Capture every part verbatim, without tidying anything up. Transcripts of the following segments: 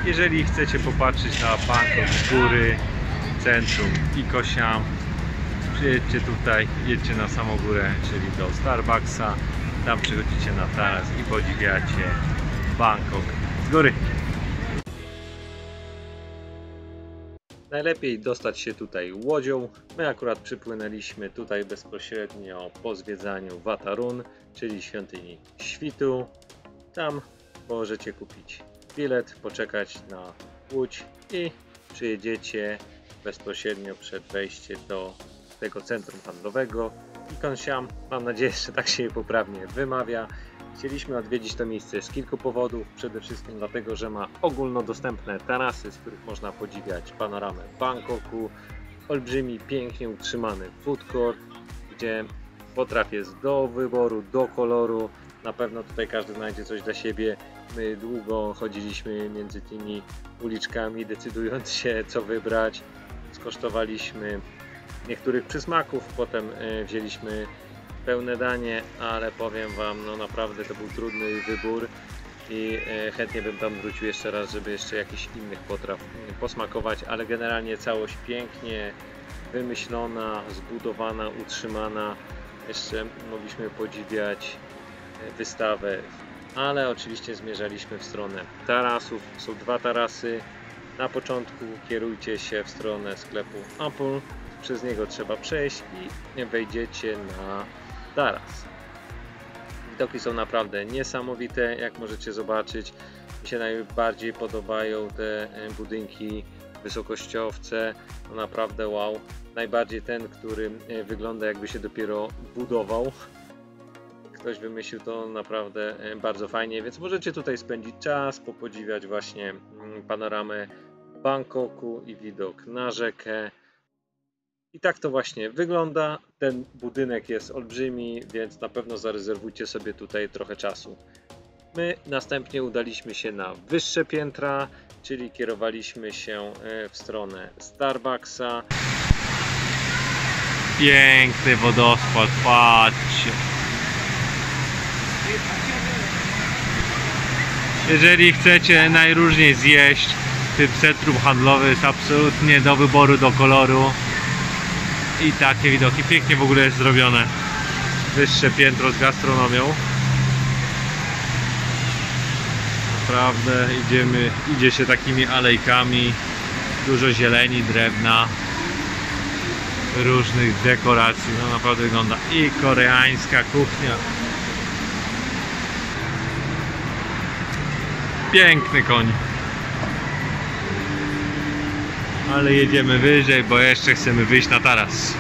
Jeżeli chcecie popatrzeć na Bangkok z góry, centrum i Koh-Siam, przyjedźcie tutaj, jedźcie na samą górę, czyli do Starbucksa, tam przychodzicie na taras i podziwiacie Bangkok z góry. Najlepiej dostać się tutaj łodzią. My akurat przypłynęliśmy tutaj bezpośrednio po zwiedzaniu Wat Arun, czyli świątyni świtu. Tam możecie kupić bilet, poczekać na łódź i przyjedziecie bezpośrednio przed wejściem do tego centrum handlowego i Koh-Siam. Mam nadzieję, że tak się je poprawnie wymawia. Chcieliśmy odwiedzić to miejsce z kilku powodów. Przede wszystkim dlatego, że ma ogólnodostępne tarasy, z których można podziwiać panoramę Bangkoku, olbrzymi, pięknie utrzymany food court, gdzie potraw jest do wyboru, do koloru. Na pewno tutaj każdy znajdzie coś dla siebie. My długo chodziliśmy między tymi uliczkami, decydując się, co wybrać. Skosztowaliśmy niektórych przysmaków, potem wzięliśmy pełne danie, ale powiem wam, no naprawdę to był trudny wybór i chętnie bym tam wrócił jeszcze raz, żeby jeszcze jakichś innych potraw posmakować, ale generalnie całość pięknie wymyślona, zbudowana, utrzymana. Jeszcze mogliśmy podziwiać wystawę, ale oczywiście zmierzaliśmy w stronę tarasów. Są dwa tarasy. Na początku kierujcie się w stronę sklepu Apple, przez niego trzeba przejść i wejdziecie na taras. Widoki są naprawdę niesamowite, jak możecie zobaczyć. Mi się najbardziej podobają te budynki wysokościowce, no naprawdę wow. Najbardziej ten, który wygląda, jakby się dopiero budował. Ktoś wymyślił to naprawdę bardzo fajnie, więc możecie tutaj spędzić czas, popodziwiać właśnie panoramę Bangkoku i widok na rzekę. I tak to właśnie wygląda. Ten budynek jest olbrzymi, więc na pewno zarezerwujcie sobie tutaj trochę czasu. My następnie udaliśmy się na wyższe piętra, czyli kierowaliśmy się w stronę Starbucksa. Piękny wodospad, patrzcie. Jeżeli chcecie najróżniej zjeść, tym centrum handlowe jest absolutnie do wyboru, do koloru. I takie widoki, pięknie w ogóle jest zrobione. Wyższe piętro z gastronomią. Naprawdę idziemy, idzie się takimi alejkami. Dużo zieleni, drewna, różnych dekoracji. No naprawdę wygląda i koreańska kuchnia. Piękny koń. Ale jedziemy wyżej, bo jeszcze chcemy wyjść na taras.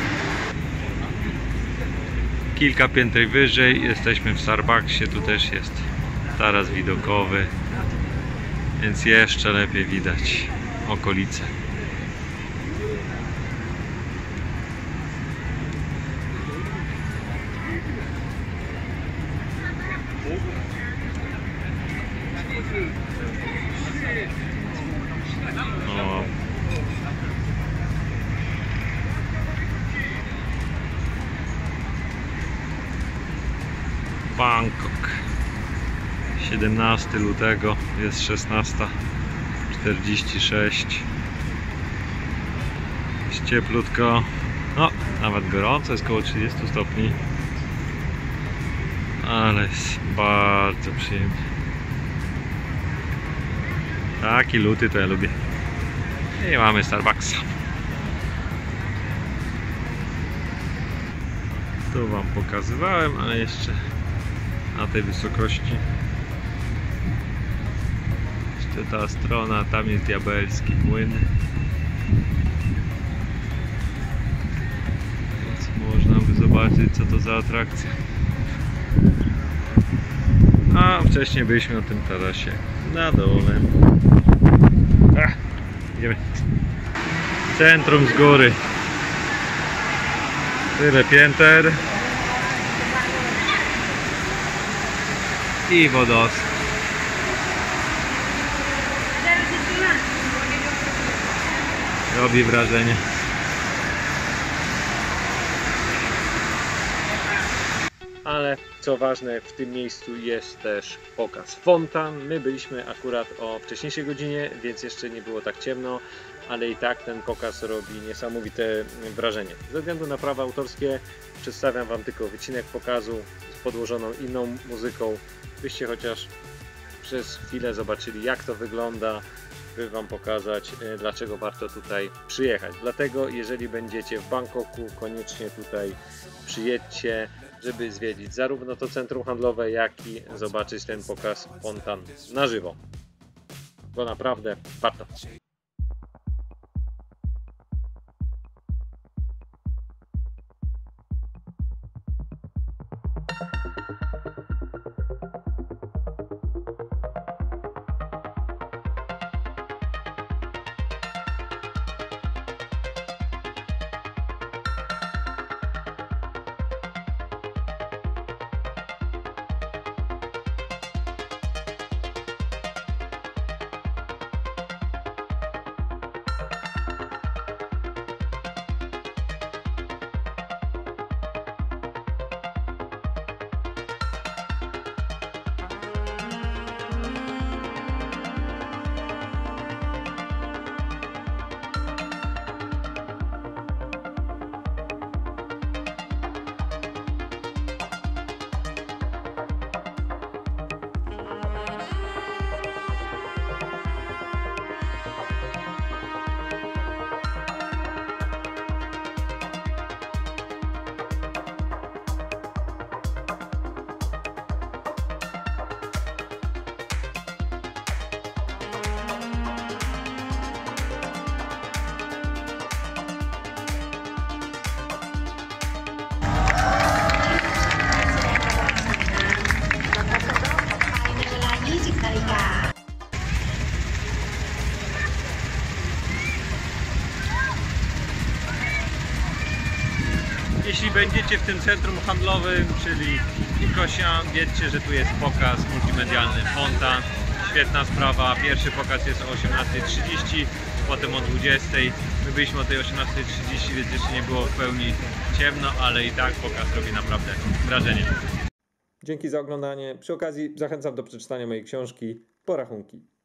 Kilka pięter wyżej jesteśmy w Starbucksie, tu też jest taras widokowy, więc jeszcze lepiej widać okolice. O. Bangkok, siedemnastego lutego, jest szesnasta czterdzieści sześć. Jest cieplutko, no nawet gorąco, jest około trzydziestu stopni, ale jest bardzo przyjemnie. Taki luty to ja lubię. I mamy Starbucksa. Tu wam pokazywałem, ale jeszcze na tej wysokości. Jeszcze ta strona, tam jest diabelski młyn. Więc można by zobaczyć, co to za atrakcja. A wcześniej byliśmy na tym tarasie na dole. Ach, idziemy. Centrum z góry. Tyle pięter. I wodospad. Robi wrażenie. Ale co co ważne, w tym miejscu jest też pokaz fontan. My byliśmy akurat o wcześniejszej godzinie, więc jeszcze nie było tak ciemno, ale i tak ten pokaz robi niesamowite wrażenie. Ze względu na prawa autorskie przedstawiam Wam tylko wycinek pokazu z podłożoną inną muzyką, byście chociaż przez chwilę zobaczyli, jak to wygląda, by Wam pokazać, dlaczego warto tutaj przyjechać. Dlatego jeżeli będziecie w Bangkoku, koniecznie tutaj przyjedźcie, żeby zwiedzić zarówno to centrum handlowe, jak i zobaczyć ten pokaz fontan na żywo. Bo naprawdę warto. Jeśli będziecie w tym centrum handlowym, czyli Nikosia, wiedzcie, że tu jest pokaz multimedialny fontan. Świetna sprawa. Pierwszy pokaz jest o osiemnastej trzydzieści, potem o dwudziestej. My byliśmy o tej osiemnastej trzydzieści, więc jeszcze nie było w pełni ciemno, ale i tak pokaz robi naprawdę wrażenie. Dzięki za oglądanie. Przy okazji zachęcam do przeczytania mojej książki Porachunki.